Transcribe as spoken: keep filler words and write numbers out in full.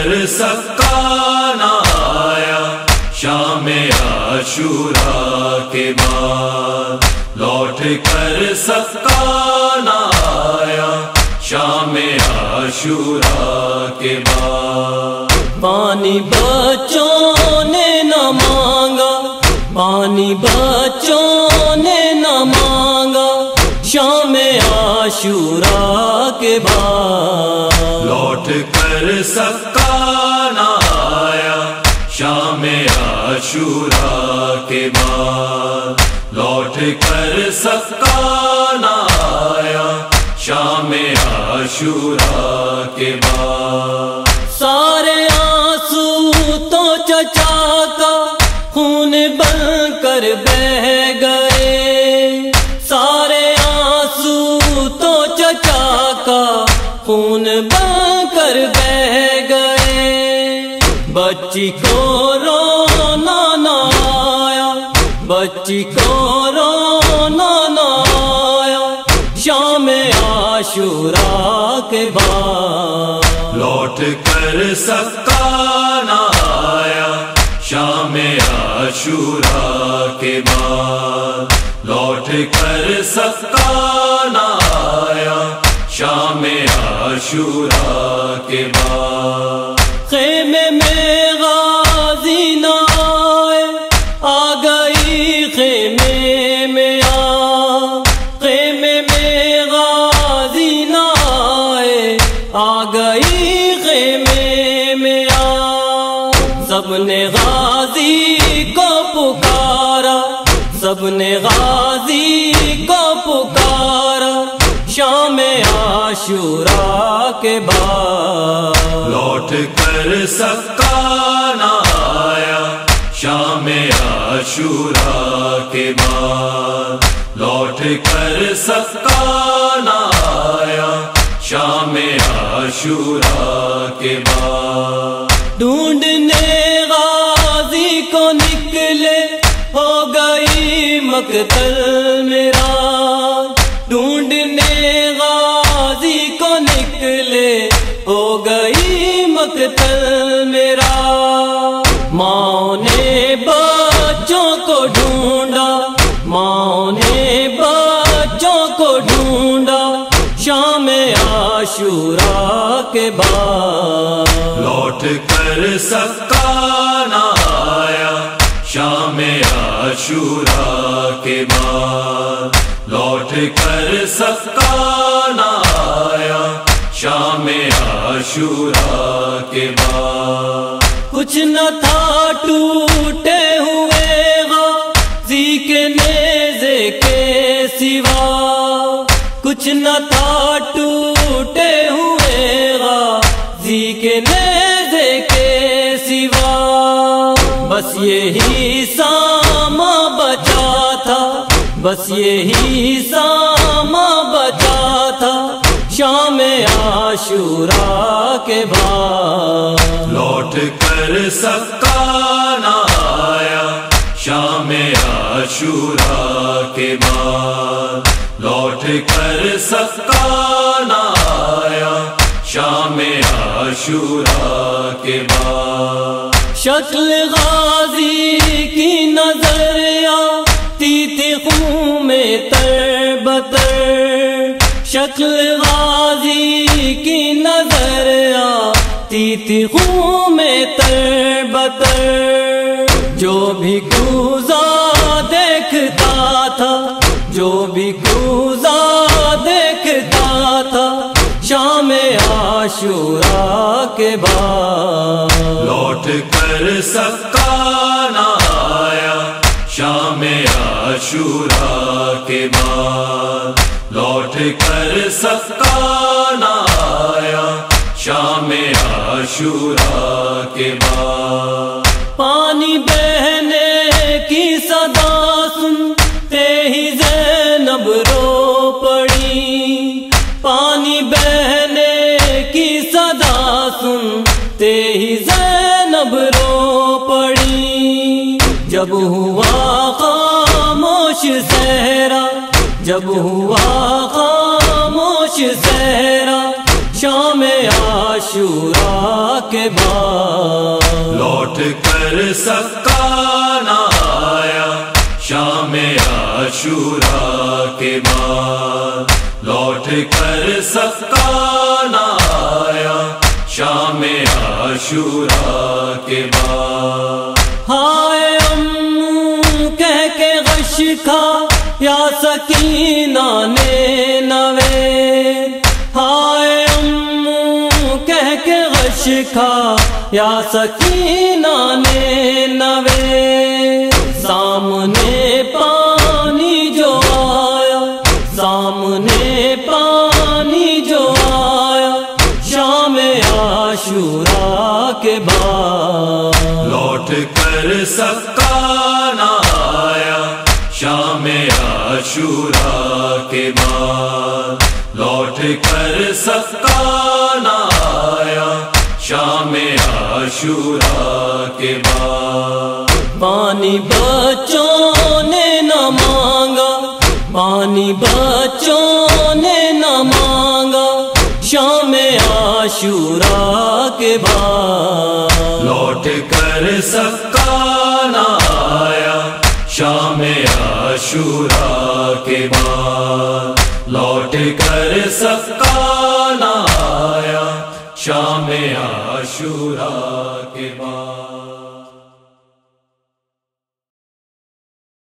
کر سکا نہ آیا شام عاشورا کے بعد، لوٹ کر سکا نہ آیا شام عاشورا کے بعد۔ پانی بچوں نے نہ مانگا، پانی بچوں نے نہ مانگا شام عاشورا کے بعد، لوٹ کر سکا نہ آیا شام عاشورا کے بعد، لوٹ کر سکا نہ آیا شام عاشورا کے بعد۔ سارے آنسو تو چچا کا خون بن کر بہہ گئے، سارے آنسو تو چچا کا خون بن کر بہہ گئے۔ بچی کو رونا نہ آیا، بچی کو رونا نہ آیا شام عاشورا کے بعد، لوٹ کر سکا نہ آیا شام عاشورا کے بعد، لوٹ کر سکا نہ آیا شام عاشورا کے بعد۔ خیمے میں غازی نہ آئے، آ گئی خیمے میں آ، خیمے میں غازی نہ آئے، آ گئی خیمے میں آ۔ سب نے غازی کو پکارا، سب نے غازی کو پکارا شام عاشورا کے بعد، لوٹ کر سکا نہ آیا شام عاشورا کے بعد، لوٹ کر سکا نہ آیا شام عاشورا کے بعد۔ ڈھونڈنے غازی کو نکلے، ہو گئی مقتل میرا، ڈھونڈنے غازی کو نکلے، ہو گئی مقتل میرا۔ ماں نے بچوں کو ڈھونڈا، ماں نے بچوں کو ڈھونڈا شام عاشورا کے بعد، لوٹ کر سکا نہ آیا شام عاشورا کے بعد، لوٹ کر سکا نہ آیا شام عاشورا کے بعد۔ کچھ نہ تھا ٹوٹے ہوئے غازی کے نیزے کے سوا، کچھ نہ تھا ٹوٹے ہوئے غازی کے نیزے کے سوا، بس یہی ساما بچا تھا، بس یہی ساما بچا تھا شام عاشورا کے بعد، لوٹ کر سکا نہ آیا شام عاشورا کے بعد، لوٹ کر سکا نہ آیا شام عاشورا کے بعد۔ شکل غازی کی نظر آتی تھی خون میں تر بتر، شکل غازی کی نظر آتی تھی خون میں تر بتر، جو بھی کوزہ دیکھتا تھا، جو بھی کوزہ دیکھتا تھا شام عاشورا کے بعد، لوٹ کر سکا نہ آیا شام عاشورا کے بعد، لوٹ کر سکا نہ آیا شام عاشورا کے بعد۔ پانی بہنے کی صدا سنتے ہی زینب رو پڑی، پانی بہنے کی صدا سنتے ہی زینب رو پڑی، جب ہوا خاموش صحرا، جب ہوا خاموش صحرا شام عاشورا کے بعد لوٹ کر سکا نہ آیا شام عاشورا کے بعد لوٹ کر سکا نہ آیا شام عاشورا کے بعد ہائے امو کہہ کے غش کھا یا سکینہ نے نوے ہائے امو کہہ کے غش کھا یا سکینہ نے نوے سامنے پانی جو آیا سامنے پانی جو آیا شام عاشورا کے بعد لوٹ کر سکا نہ آیا شام عاشورا کے بعد لوٹ کر سکا نہ آیا شام عاشورا کے بعد پانی بچوں نے نہ مانگا پانی بچوں نے نہ مانگا شام عاشورا کے بعد لوٹ کر سکا نہ آیا شام عاشورا کے بعد لوٹ کر سکا نہ آیا شام عاشورا کے بعد